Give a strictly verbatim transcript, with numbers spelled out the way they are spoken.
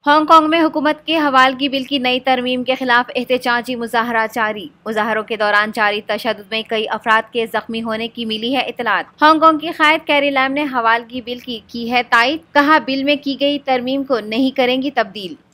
Hong Kong में हुकूमत के हवालगी बिल की नई तरमीम के खिलाफ एहतजाजी मुजाहरा जारी। मुजाहरों के दौरान जारी तशद्दुद में कई अफराद के जख्मी होने की मिली है इतलात। हांगकांग की कायद कैरी लैम ने हवालगी बिल की की है तायद, कहा बिल में की गई तरमीम को नहीं करेंगी तब्दील।